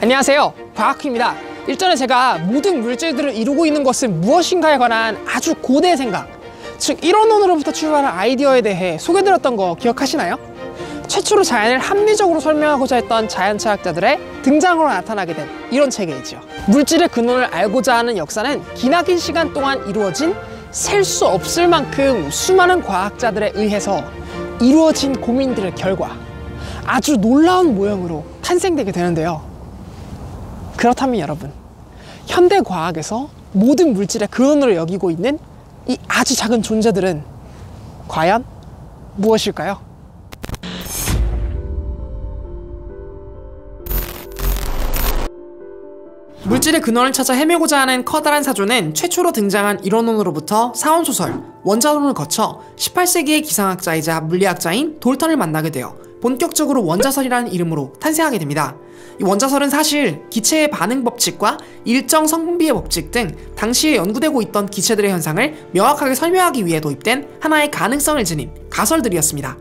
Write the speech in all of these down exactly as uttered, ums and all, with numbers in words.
안녕하세요, 과학큐입니다. 일전에 제가 모든 물질들을 이루고 있는 것은 무엇인가에 관한 아주 고대 생각, 즉 일원론으로부터 출발한 아이디어에 대해 소개드렸던 거 기억하시나요? 최초로 자연을 합리적으로 설명하고자 했던 자연체학자들의 등장으로 나타나게 된 이론 체계이지요. 물질의 근원을 알고자 하는 역사는 기나긴 시간 동안 이루어진 셀 수 없을 만큼 수많은 과학자들에 의해서 이루어진 고민들의 결과 아주 놀라운 모형으로 탄생되게 되는데요. 그렇다면 여러분, 현대 과학에서 모든 물질의 근원으로 여기고 있는 이 아주 작은 존재들은 과연 무엇일까요? 물질의 근원을 찾아 헤매고자 하는 커다란 사조는 최초로 등장한 일원론으로부터 사원소설, 원자론을 거쳐 십팔 세기의 기상학자이자 물리학자인 돌턴을 만나게 되어 본격적으로 원자설이라는 이름으로 탄생하게 됩니다. 이 원자설은 사실 기체의 반응 법칙과 일정 성분비의 법칙 등 당시에 연구되고 있던 기체들의 현상을 명확하게 설명하기 위해 도입된 하나의 가능성을 지닌 가설들이었습니다.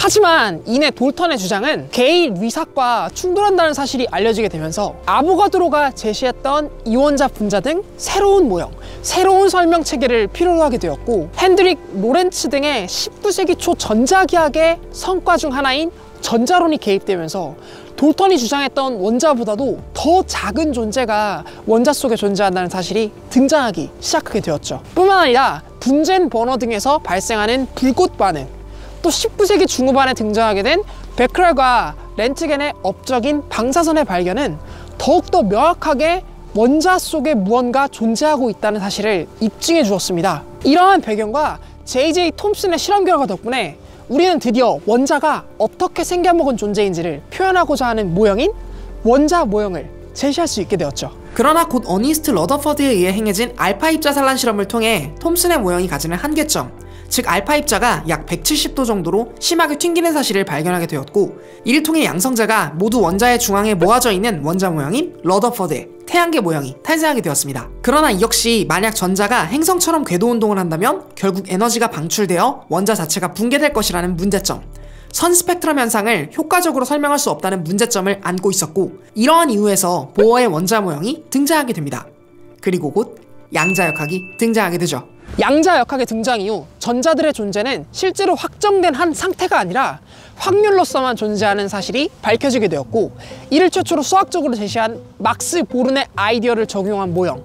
하지만 이내 돌턴의 주장은 개인 위삭과 충돌한다는 사실이 알려지게 되면서 아보가드로가 제시했던 이원자 분자 등 새로운 모형, 새로운 설명 체계를 필요로 하게 되었고, 핸드릭 로렌츠 등의 십구 세기 초 전자기학의 성과 중 하나인 전자론이 개입되면서 돌턴이 주장했던 원자보다도 더 작은 존재가 원자 속에 존재한다는 사실이 등장하기 시작하게 되었죠. 뿐만 아니라 분젠 버너 등에서 발생하는 불꽃 반응, 또 십구 세기 중후반에 등장하게 된 베크렐과 렌트겐의 업적인 방사선의 발견은 더욱더 명확하게 원자 속에 무언가 존재하고 있다는 사실을 입증해 주었습니다. 이러한 배경과 제이 제이 톰슨의 실험 결과 덕분에 우리는 드디어 원자가 어떻게 생겨먹은 존재인지를 표현하고자 하는 모형인 원자 모형을 제시할 수 있게 되었죠. 그러나 곧 어니스트 러더퍼드에 의해 행해진 알파 입자 산란 실험을 통해 톰슨의 모형이 가지는 한계점, 즉 알파 입자가 약 백칠십 도 정도로 심하게 튕기는 사실을 발견하게 되었고, 이를 통해 양성자가 모두 원자의 중앙에 모아져 있는 원자 모형인 러더퍼드의 태양계 모형이 탄생하게 되었습니다. 그러나 이 역시 만약 전자가 행성처럼 궤도 운동을 한다면 결국 에너지가 방출되어 원자 자체가 붕괴될 것이라는 문제점, 선 스펙트럼 현상을 효과적으로 설명할 수 없다는 문제점을 안고 있었고, 이러한 이유에서 보어의 원자 모형이 등장하게 됩니다. 그리고 곧 양자역학이 등장하게 되죠. 양자역학의 등장 이후 전자들의 존재는 실제로 확정된 한 상태가 아니라 확률로서만 존재하는 사실이 밝혀지게 되었고, 이를 최초로 수학적으로 제시한 막스 보른의 아이디어를 적용한 모형,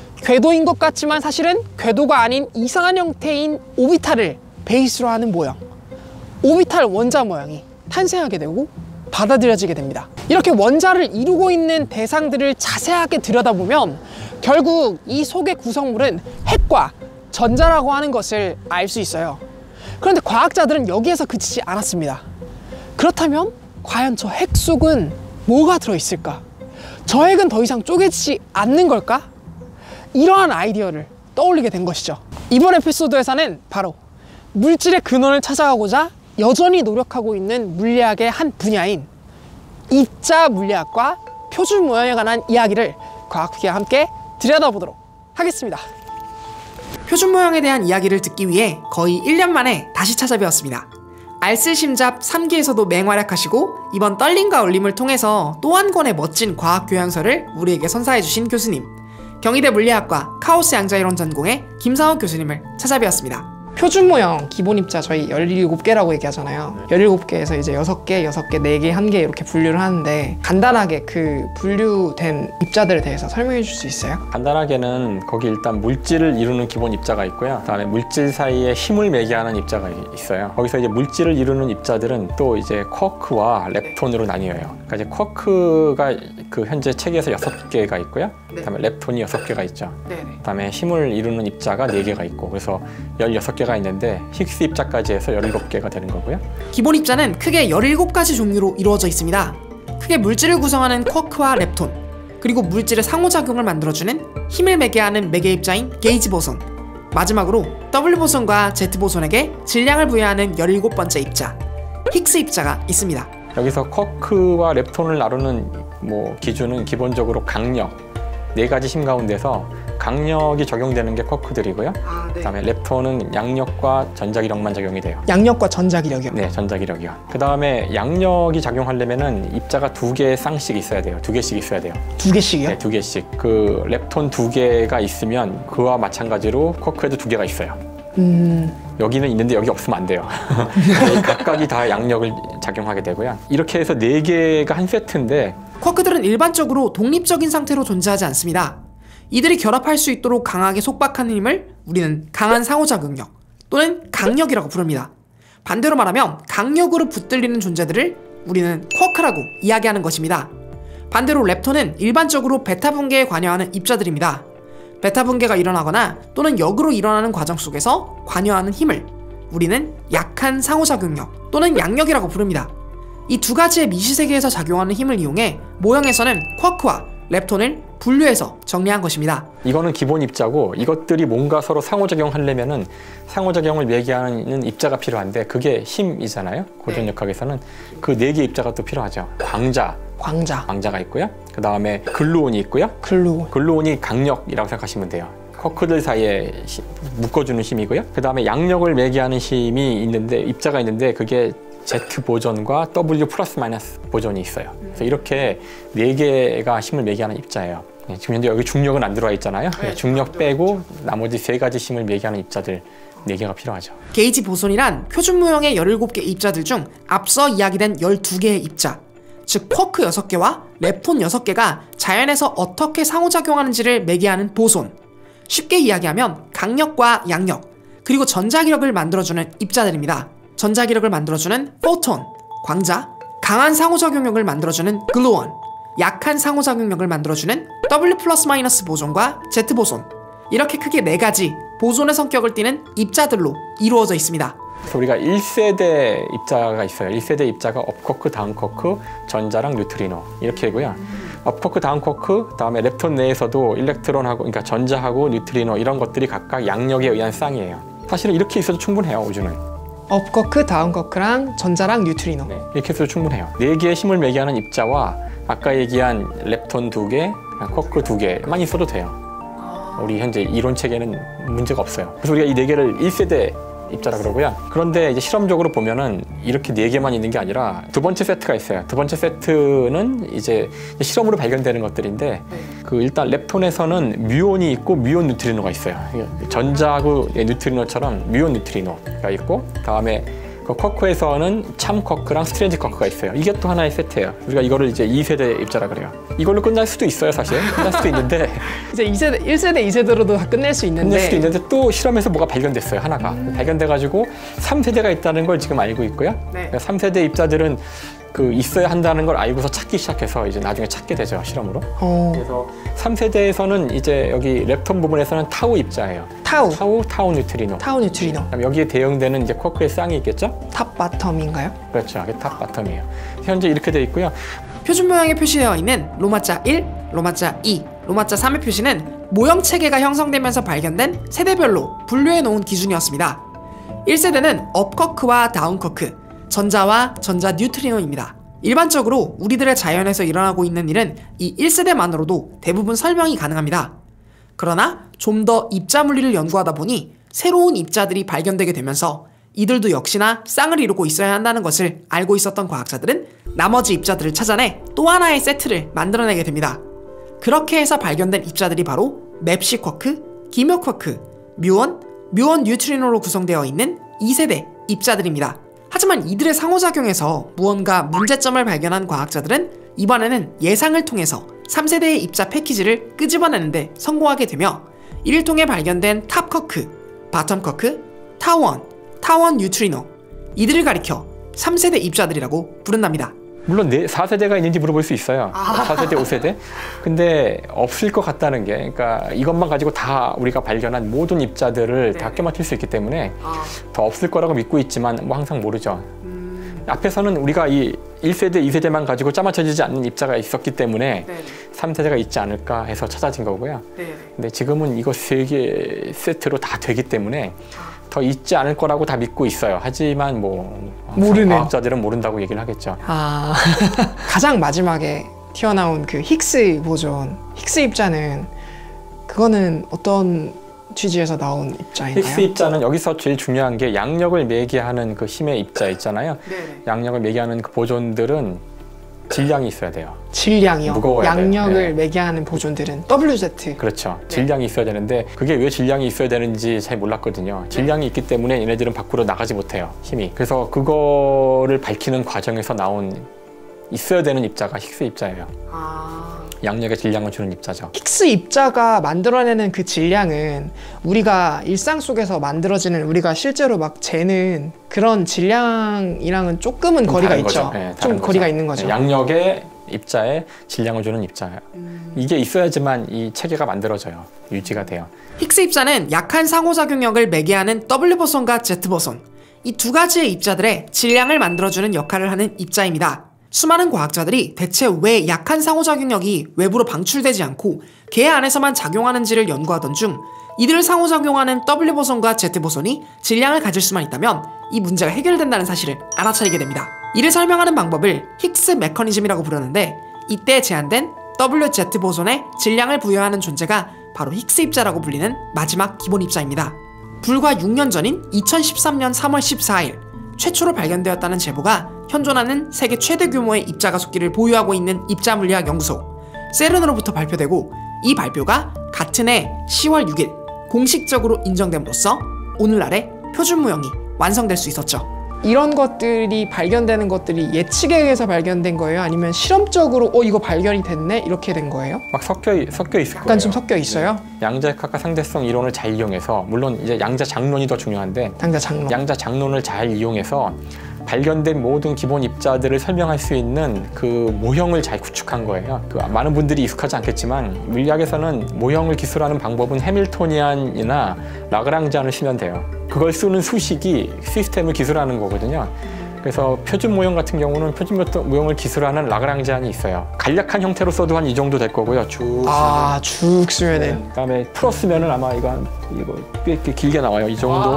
궤도인 것 같지만 사실은 궤도가 아닌 이상한 형태인 오비탈을 베이스로 하는 모형, 오비탈 원자 모형이 탄생하게 되고 받아들여지게 됩니다. 이렇게 원자를 이루고 있는 대상들을 자세하게 들여다보면 결국 이 속의 구성물은 핵과 전자라고 하는 것을 알 수 있어요. 그런데 과학자들은 여기에서 그치지 않았습니다. 그렇다면 과연 저 핵 속은 뭐가 들어있을까? 저 핵은 더 이상 쪼개지지 않는 걸까? 이러한 아이디어를 떠올리게 된 것이죠. 이번 에피소드에서는 바로 물질의 근원을 찾아가고자 여전히 노력하고 있는 물리학의 한 분야인 입자 물리학과 표준 모형에 관한 이야기를 과학후기와 함께 들여다보도록 하겠습니다. 표준 모형에 대한 이야기를 듣기 위해 거의 일 년 만에 다시 찾아뵈었습니다. 알쓸심잡 삼 기에서도 맹활약하시고 이번 떨림과 울림을 통해서 또 한 권의 멋진 과학 교양서를 우리에게 선사해주신 교수님, 경희대 물리학과 카오스 양자이론 전공의 김상욱 교수님을 찾아뵈었습니다. 표준 모형 기본 입자 저희 열일곱 개라고 얘기하잖아요. 열일곱 개에서 이제 여섯 개, 여섯 개, 네 개, 한 개 이렇게 분류를 하는데 간단하게 그 분류된 입자들에 대해서 설명해 줄 수 있어요? 간단하게는 거기 일단 물질을 이루는 기본 입자가 있고요. 그다음에 물질 사이에 힘을 매개하는 입자가 있어요. 거기서 이제 물질을 이루는 입자들은 또 이제 쿼크와 렙톤으로 나뉘어요. 그러니까 이제 쿼크가 그 현재 체계에서 여섯 개가 있고요. 그다음에 렙톤이 여섯 개가 있죠. 네네. 그다음에 힘을 이루는 입자가 네 개가 있고, 그래서 열여섯 개가 있는데 힉스 입자까지 해서 열일곱 개가 되는 거고요. 기본 입자는 크게 열일곱 가지 종류로 이루어져 있습니다. 크게 물질을 구성하는 쿼크와 렙톤, 그리고 물질의 상호작용을 만들어주는 힘을 매개하는 매개 입자인 게이지 보손, 마지막으로 더블유 보손과 제트 보손에게 질량을 부여하는 열일곱 번째 입자, 힉스 입자가 있습니다. 여기서 쿼크와 렙톤을 나누는 뭐 기준은 기본적으로 강력, 네 가지 힘 가운데서 강력이 적용되는 게 쿼크들이고요. 아, 네. 그다음에 렙톤은 양력과 전자기력만 적용이 돼요. 양력과 전자기력이요? 네, 전자기력이요. 그다음에 양력이 작용하려면은 입자가 두 개 쌍씩 있어야 돼요. 두 개씩 있어야 돼요. 두 개씩이요? 네, 두 개씩. 그 렙톤 두 개가 있으면 그와 마찬가지로 쿼크에도 두 개가 있어요. 음... 여기는 있는데 여기 없으면 안 돼요. 각각이 다 양력을 작용하게 되고요. 이렇게 해서 네 개가 한 세트인데 쿼크들은 일반적으로 독립적인 상태로 존재하지 않습니다. 이들이 결합할 수 있도록 강하게 속박하는 힘을 우리는 강한 상호작용력 또는 강력이라고 부릅니다. 반대로 말하면 강력으로 붙들리는 존재들을 우리는 쿼크라고 이야기하는 것입니다. 반대로 렙톤은 일반적으로 베타 분계에 관여하는 입자들입니다. 베타 분계가 일어나거나 또는 역으로 일어나는 과정 속에서 관여하는 힘을 우리는 약한 상호작용력 또는 양력이라고 부릅니다. 이 두 가지의 미시세계에서 작용하는 힘을 이용해 모형에서는 쿼크와 렙톤을 분류해서 정리한 것입니다. 이거는 기본 입자고 이것들이 뭔가 서로 상호작용하려면은 상호작용을 매개하는 입자가 필요한데 그게 힘이잖아요. 고전역학에서는 그 네 개 입자가 또 필요하죠. 광자, 광자, 광자가 있고요. 그 다음에 글루온이 있고요. 글루온. 글루온이 강력이라고 생각하시면 돼요. 쿼크들 사이에 시, 묶어주는 힘이고요. 그 다음에 양력을 매개하는 힘이 있는데 입자가 있는데 그게 Z 보존과 W 플러스 마이너스 보존이 있어요. 그래서 이렇게 네 개가 힘을 매개하는 입자예요. 지금 현재 여기 중력은 안 들어와 있잖아요. 네, 중력 빼고 나머지 세 가지 힘을 매개하는 입자들 네 개가 필요하죠. 게이지 보손이란 표준 무형의 열일곱 개 입자들 중 앞서 이야기된 열두 개의 입자, 즉 쿼크 여섯 개와 렙톤 여섯 개가 자연에서 어떻게 상호작용하는지를 매개하는 보손. 쉽게 이야기하면 강력과 양력, 그리고 전자기력을 만들어주는 입자들입니다. 전자기력을 만들어주는 포톤, 광자, 강한 상호작용력을 만들어주는 글루온, 약한 상호작용력을 만들어주는 W 플러스 마이너스 보존과 Z 보손. 이렇게 크게 네 가지 보존의 성격을 띠는 입자들로 이루어져 있습니다. 그래서 우리가 일 세대 입자가 있어요. 일 세대 입자가 업쿼크, 다운쿼크, 전자랑 뉴트리노 이렇게 되고요. 업쿼크, 다운쿼크, 다음에 렙톤 내에서도 일렉트론하고, 그러니까 전자하고 뉴트리노 이런 것들이 각각 양력에 의한 쌍이에요. 사실은 이렇게 있어도 충분해요, 우주는. 업쿼크, 다운쿼크랑 전자랑 뉴트리노. 네, 이렇게 해서 충분해요. 네 개의 힘을 매개하는 입자와 아까 얘기한 렙톤 두 개, 쿼크 두 개만 있어도 돼요. 우리 현재 이론 체계는 문제가 없어요. 그래서 우리가 이 네 개를 일 세대 입자라 그러고요. 그런데 이제 실험적으로 보면은 이렇게 네 개만 있는 게 아니라 두 번째 세트가 있어요. 두 번째 세트는 이제 실험으로 발견되는 것들인데 네. 그 일단 렙톤에서는 뮤온이 있고 뮤온 뉴트리노가 있어요. 전자하고 뉴트리노처럼 뮤온 뉴트리노가 있고 다음에 그 쿼크에서는 참 쿼크랑 스트레인지 쿼크가 있어요. 이게 또 하나의 세트예요. 우리가 이거를 이제 이 세대 입자라 그래요. 이걸로 끝날 수도 있어요, 사실. 끝날 수도 있는데 이제 이 세대, 일 세대, 이 세대로도 다 끝낼 수 있는데 끝낼 수도 있는데 또 실험에서 뭐가 발견됐어요, 하나가. 음. 발견돼가지고 삼 세대가 있다는 걸 지금 알고 있고요. 네. 삼 세대 입자들은 그 있어야 한다는 걸 알고서 찾기 시작해서 이제 나중에 찾게 되죠, 실험으로. 어. 그래서 삼 세대에서는 이제 여기 렙톤 부분에서는 타우 입자예요. 타우. 타우, 타우 뉴트리노. 타우 뉴트리노. 그다음에 여기에 대응되는 이제 쿼크의 쌍이 있겠죠? 탑 바텀인가요? 그렇죠, 이게 탑 바텀이에요. 현재 이렇게 돼 있고요. 표준 모형에 표시되어 있는 로마자 일, 로마자 이, 로마자 삼의 표시는 모형 체계가 형성되면서 발견된 세대별로 분류해 놓은 기준이었습니다. 일 세대는 업쿼크와 다운쿼크, 전자와 전자 뉴트리노입니다. 일반적으로 우리들의 자연에서 일어나고 있는 일은 이 일 세대만으로도 대부분 설명이 가능합니다. 그러나 좀 더 입자 물리를 연구하다 보니 새로운 입자들이 발견되게 되면서 이들도 역시나 쌍을 이루고 있어야 한다는 것을 알고 있었던 과학자들은 나머지 입자들을 찾아내 또 하나의 세트를 만들어내게 됩니다. 그렇게 해서 발견된 입자들이 바로 맵시 쿼크, 기묘 쿼크, 뮤온, 뮤온 뉴트리노로 구성되어 있는 이 세대 입자들입니다. 하지만 이들의 상호작용에서 무언가 문제점을 발견한 과학자들은 이번에는 예상을 통해서 삼 세대의 입자 패키지를 끄집어내는데 성공하게 되며 이를 통해 발견된 탑 쿼크, 바텀 쿼크, 타원, 타원 뉴트리노 이들을 가리켜 삼 세대 입자들이라고 부른답니다. 물론 네, 사 세대가 있는지 물어볼 수 있어요. 아. 사 세대, 오 세대. 근데 없을 것 같다는 게, 그러니까 이것만 가지고 다 우리가 발견한 모든 입자들을 네. 다 껴맞출 수 있기 때문에 아. 더 없을 거라고 믿고 있지만 뭐 항상 모르죠. 음. 앞에서는 우리가 이 일 세대, 이 세대만 가지고 짜맞춰지지 않는 입자가 있었기 때문에 네. 삼 세대가 있지 않을까 해서 찾아진 거고요. 네. 근데 지금은 이거 세 개 세트로 다 되기 때문에 더 있지 않을 거라고 다 믿고 있어요. 하지만 뭐 모르네. 과학자들은 모른다고 얘기를 하겠죠. 아 가장 마지막에 튀어나온 그 힉스 보존, 힉스 입자는 그거는 어떤 취지에서 나온 입자인가요? 힉스 입자는 여기서 제일 중요한 게 양력을 매개하는 그 힘의 입자 있잖아요. 네네. 양력을 매개하는 그 보존들은 질량이 있어야 돼요. 질량이요? 무거워야 양력을 돼. 네. 매개하는 보존들은 더블유 제트. 그렇죠. 네. 질량이 있어야 되는데 그게 왜 질량이 있어야 되는지 잘 몰랐거든요. 질량이 있기 때문에 얘네들은 밖으로 나가지 못해요. 힘이. 그래서 그거를 밝히는 과정에서 나온 있어야 되는 입자가 힉스 입자예요. 아... 양력의 질량을 주는 입자죠. 힉스 입자가 만들어내는 그 질량은 우리가 일상 속에서 만들어지는 우리가 실제로 막 재는 그런 질량이랑은 조금은 거리가 있죠. 네, 좀 거죠. 거리가 있는 거죠. 네, 양력의 입자에 질량을 주는 입자예요. 음... 이게 있어야지만 이 체계가 만들어져요. 유지가 돼요. 힉스 입자는 약한 상호작용력을 매개하는 더블유 보손과 Z 보손, 이 두 가지의 입자들의 질량을 만들어주는 역할을 하는 입자입니다. 수많은 과학자들이 대체 왜 약한 상호작용력이 외부로 방출되지 않고 걔 안에서만 작용하는지를 연구하던 중 이들을 상호작용하는 더블유 보손과 Z 보손이 질량을 가질 수만 있다면 이 문제가 해결된다는 사실을 알아차리게 됩니다. 이를 설명하는 방법을 힉스 메커니즘이라고 부르는데 이때 제한된 더블유 제트 보손에 질량을 부여하는 존재가 바로 힉스 입자라고 불리는 마지막 기본 입자입니다. 불과 육 년 전인 이천십삼 년 삼월 십사일 최초로 발견되었다는 제보가 현존하는 세계 최대 규모의 입자 가속기를 보유하고 있는 입자물리학 연구소 세른으로부터 발표되고 이 발표가 같은 해 시월 육일 공식적으로 인정됨으로써 오늘날의 표준 무형이 완성될 수 있었죠. 이런 것들이 발견되는 것들이 예측에 의해서 발견된 거예요? 아니면 실험적으로 어 이거 발견이 됐네? 이렇게 된 거예요? 막 섞여, 섞여 있을 약간 거예요. 좀 섞여 있어요? 네. 양자역학과 상대성 이론을 잘 이용해서 물론 이제 양자 장론이 더 중요한데 양자 장론. 양자 장론을 잘 이용해서 발견된 모든 기본 입자들을 설명할 수 있는 그 모형을 잘 구축한 거예요. 그 많은 분들이 익숙하지 않겠지만 물리학에서는 모형을 기술하는 방법은 해밀토니안이나 라그랑지안을 쓰면 돼요. 그걸 쓰는 수식이 시스템을 기술하는 거거든요. 그래서 표준 모형 같은 경우는 표준 모형을 기술하는 라그랑지안이 있어요. 간략한 형태로 써도 한 이 정도 될 거고요. 쭉 아, 쭉 쓰면은. 네. 그다음에 풀었으면은 아마 이거 한, 이거 꽤 이렇게 길게 나와요. 이 정도.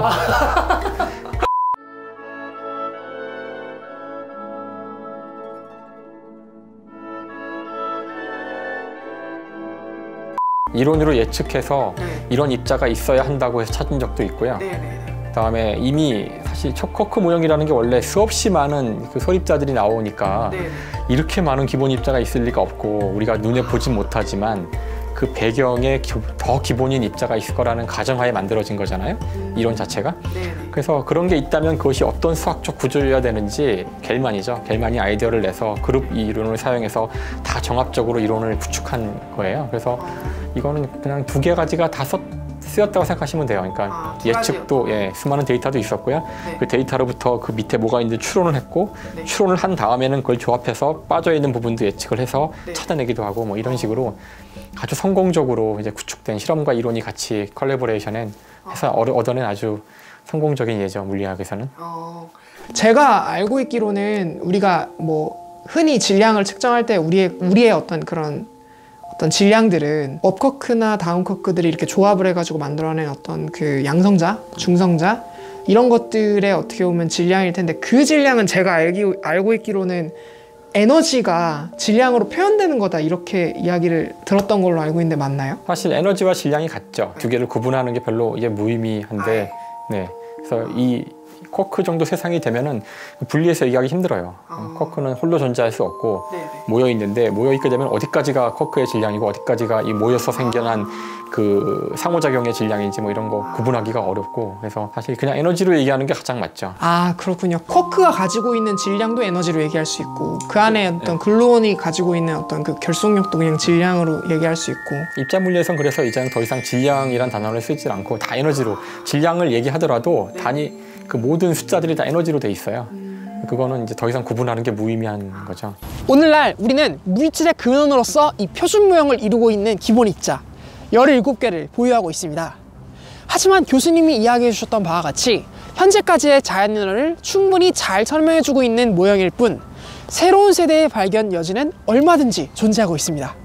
이론으로 예측해서 네. 이런 입자가 있어야 한다고 해서 찾은 적도 있고요. 네, 네. 그다음에 이미 사실 초커크 모형이라는 게 원래 수없이 많은 그 설입자들이 나오니까 네. 이렇게 많은 기본 입자가 있을 리가 없고 우리가 눈에 보진 못하지만 그 배경에 기, 더 기본인 입자가 있을 거라는 가정하에 만들어진 거잖아요. 음. 이론 자체가. 네. 그래서 그런 게 있다면 그것이 어떤 수학적 구조여야 되는지 겔만이죠. 겔만이 아이디어를 내서 그룹 이론을 사용해서 다 정합적으로 이론을 구축한 거예요. 그래서 이거는 그냥 두 개 가지가 다 썼, 쓰였다고 생각하시면 돼요. 그러니까 아, 예측도 예, 수많은 데이터도 있었고요. 네. 그 데이터로부터 그 밑에 뭐가 있는지 추론을 했고 네. 추론을 한 다음에는 그걸 조합해서 빠져있는 부분도 예측을 해서 네. 찾아내기도 하고 뭐 이런 식으로 아주 성공적으로 이제 구축된 실험과 이론이 같이 컬래버레이션해 해서 어. 얻어낸 아주 성공적인 예죠. 물리학에서는. 어, 제가 알고 있기로는 우리가 뭐 흔히 질량을 측정할 때 우리의 우리의 어떤 그런 어떤 질량들은 업커크나 다운커크들이 이렇게 조합을 해가지고 만들어낸 어떤 그 양성자, 중성자 이런 것들의 어떻게 보면 질량일 텐데 그 질량은 제가 알기, 알고 있기로는 에너지가 질량으로 표현되는 거다 이렇게 이야기를 들었던 걸로 알고 있는데 맞나요? 사실 에너지와 질량이 같죠. 두 개를 구분하는 게 별로 이게 무의미한데 네. 그래서 이 쿼크 정도 세상이 되면은 분리해서 얘기하기 힘들어요. 어. 쿼크는 홀로 존재할 수 없고 네네. 모여 있는데 모여 있게 되면 어디까지가 쿼크의 질량이고 어디까지가 이 모여서 생겨난 그 상호작용의 질량인지 뭐 이런 거 구분하기가 어렵고 그래서 사실 그냥 에너지로 얘기하는 게 가장 맞죠. 아 그렇군요. 쿼크가 가지고 있는 질량도 에너지로 얘기할 수 있고 그 안에 어떤 글루온이 가지고 있는 어떤 그 결속력도 그냥 질량으로 얘기할 수 있고 입자 물리에선 그래서 이제는 더 이상 질량이란 단어를 쓰지 않고 다 에너지로 질량을 얘기하더라도 네. 단위 그 모든 숫자들이 다 에너지로 돼 있어요. 음... 그거는 이제 더 이상 구분하는 게 무의미한 거죠. 오늘날 우리는 물질의 근원으로서 이 표준 모형을 이루고 있는 기본 입자 열일곱 개를 보유하고 있습니다. 하지만 교수님이 이야기해 주셨던 바와 같이 현재까지의 자연언어를 충분히 잘 설명해주고 있는 모형일 뿐 새로운 세대의 발견 여지는 얼마든지 존재하고 있습니다.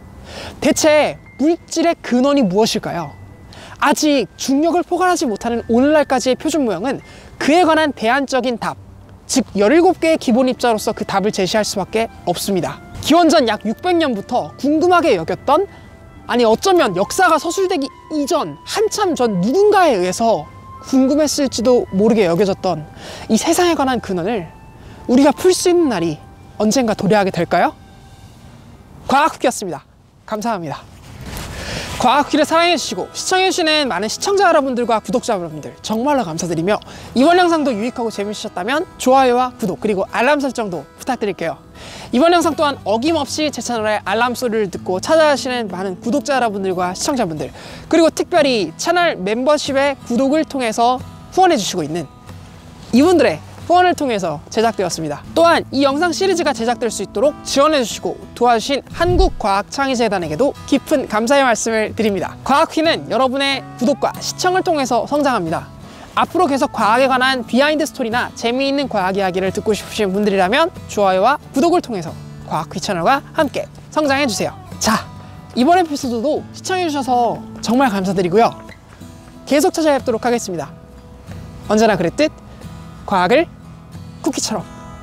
대체 물질의 근원이 무엇일까요? 아직 중력을 포괄하지 못하는 오늘날까지의 표준 모형은 그에 관한 대안적인 답, 즉 열일곱 개의 기본 입자로서 그 답을 제시할 수밖에 없습니다. 기원전 약 육백 년부터 궁금하게 여겼던, 아니 어쩌면 역사가 서술되기 이전 한참 전 누군가에 의해서 궁금했을지도 모르게 여겨졌던 이 세상에 관한 근원을 우리가 풀 수 있는 날이 언젠가 도래하게 될까요? 과학후기였습니다. 감사합니다. 과학후기를 사랑해주시고 시청해주시는 많은 시청자 여러분들과 구독자 여러분들 정말로 감사드리며, 이번 영상도 유익하고 재밌으셨다면 좋아요와 구독 그리고 알람 설정도 부탁드릴게요. 이번 영상 또한 어김없이 제 채널에 알람 소리를 듣고 찾아가시는 많은 구독자 여러분들과 시청자분들, 그리고 특별히 채널 멤버십의 구독을 통해서 후원해주시고 있는 이분들의 후원을 통해서 제작되었습니다. 또한 이 영상 시리즈가 제작될 수 있도록 지원해주시고 도와주신 한국과학창의재단에게도 깊은 감사의 말씀을 드립니다. 과학휘는 여러분의 구독과 시청을 통해서 성장합니다. 앞으로 계속 과학에 관한 비하인드 스토리나 재미있는 과학 이야기를 듣고 싶으신 분들이라면 좋아요와 구독을 통해서 과학휘 채널과 함께 성장해주세요. 자, 이번 에피소드도 시청해주셔서 정말 감사드리고요. 계속 찾아뵙도록 하겠습니다. 언제나 그랬듯 과학을 쿠키처럼.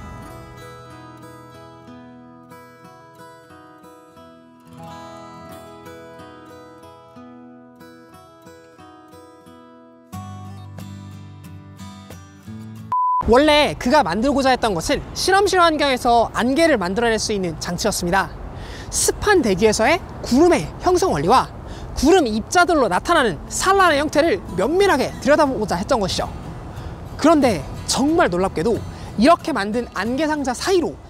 원래 그가 만들고자 했던 것은 실험실 환경에서 안개를 만들어낼 수 있는 장치였습니다. 습한 대기에서의 구름의 형성 원리와 구름 입자들로 나타나는 산란의 형태를 면밀하게 들여다보고자 했던 것이죠. 그런데 정말 놀랍게도 이렇게 만든 안개 상자 사이로